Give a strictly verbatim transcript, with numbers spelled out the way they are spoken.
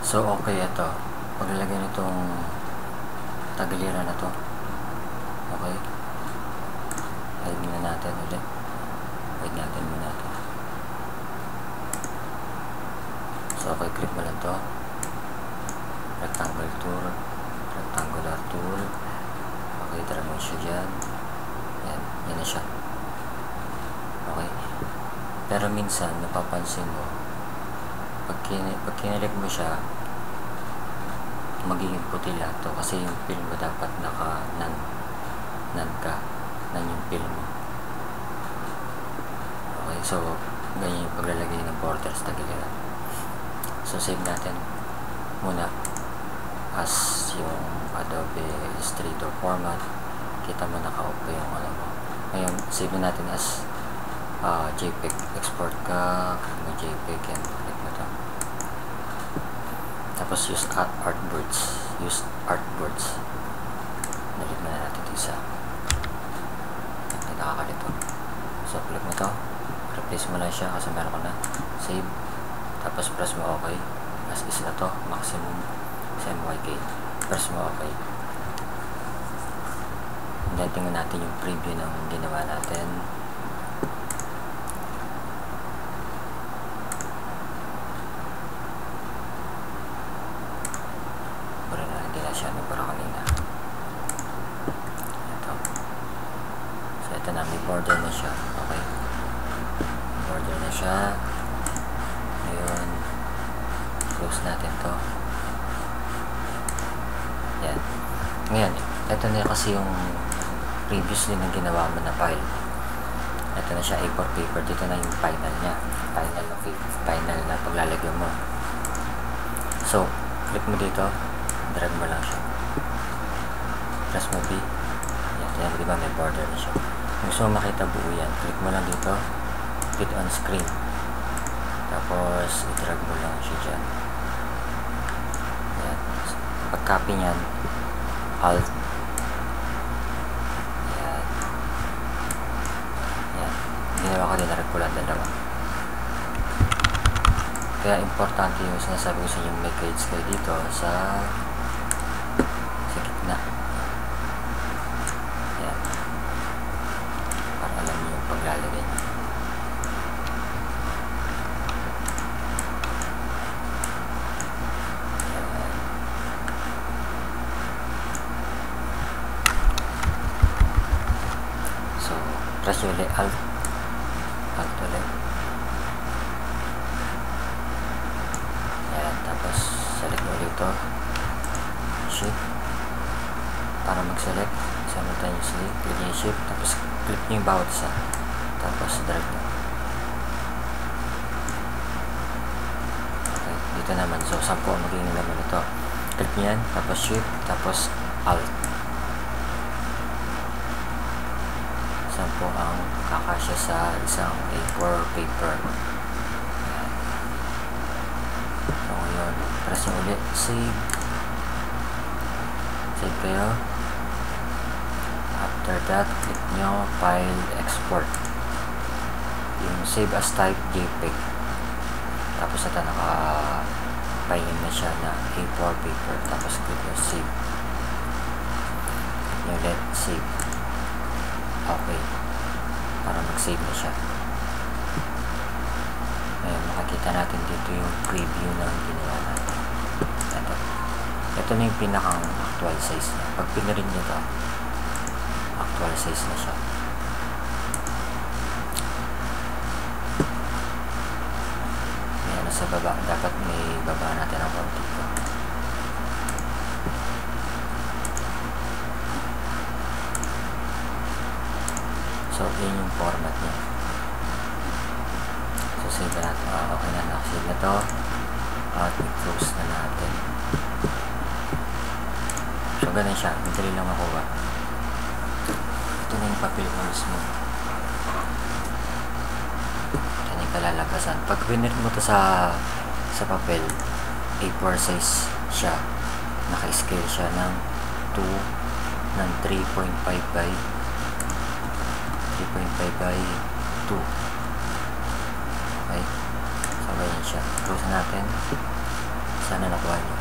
So, okay, ito. Paglalagay nitong tagiliran na to. Okay. Hide na natin ulit. Hide natin muna ito. So, okay, click mo lang to. Rectangle tool. Rectangular tool. Okay, tara mo siya dyan. Yan, yan na siya. Okay. Pero minsan, napapansin mo, pag, kin pag kinilik mo siya, magiging puti lahat to kasi yung film mo dapat naka nan nan ka nan yung film mo. Okay, so ganyan yung paglalagay ng borders tagiliran. So save natin muna as yung Adobe Illustrator format. Kita mo naka-off pa yung ano mo. Ngayon save natin as uh, JPEG. Export ka, click mo JPEG yan, click mo to. Tapos use at artboards. Use artboards. Nalit mo na natin ito isa. Hindi nakakalito. So click mo to. Replace mo lang siya kasi meron ko na. Save. Tapos press mo OK. As is na to. Maximum S M Y K. Press mo OK. And then tingnan natin yung preview ng ginawa natin. Siya no, para kanina. Ito. So ito na, may border na siya. Okay. Border na siya. Ngayon close natin to. Yan. Ngayon, ito na kasi yung previously na ginawa mo na file. Ito na siya A four paper. Dito na yung final nya. Final na final na paglalagyan mo. So, click mo dito. Drag mo lang siya. Press mo B. Yan, yan, di ba may border na siya. Kung gusto mo makita buo yan, click mo lang dito, fit on screen. Tapos, i-drag mo lang siya dyan. Yan. Pag-copy niyan, Alt. Yan. Yan. Ginawa ko din, narag ko lang dalawa. Kaya importante yung sinasabi ko sa inyo, may grades kayo dito sa sa gitna. Yan. Para alam nyo yung paglalagay nyo. Yan. So, press nyo ulit Alt. Alt ulit. Tapos, select mo dito. Shift. Para mag-select. Simultaneously. Click nyo yung shift. Tapos, click nyo yung bawat isa. Tapos, drag nyo. Okay. Dito naman. So, sampu ang magiging naman ito. Click nyo yan. Tapos, shift. Tapos, alt. Sampu ang kakasya sa isang A four paper. Press nyo ulit, save. Save kayo. After that, click nyo, file, export. Yung save as type, JPEG. Tapos ito, naka-file na siya na A four paper. Tapos click nyo, save. Click nyo ulit, save. Okay. Para mag-save na siya. Ngayon, makikita natin dito yung preview ng ginawa natin. Ito. Ito na yung pinakang actual size niya. Pag pinarin nyo ito, actual size na siya. Ngayon, nasa baba. Dapat may baba natin ang konti ito. So, yun yung format niya. So, save na natin. Ah, okay na. Nakasave na ito. At i-close na natin. So, ganun siya. Madali lang makuha. Ito na yung papel mo mismo. Ito na yung kalalagasan. Pag winner mo ito sa sa papel, A four size siya. Naka-scale siya ng two, ng three point five by three point five by two. Okay. So, ganyan siya. Close natin. Sana nakuha nyo.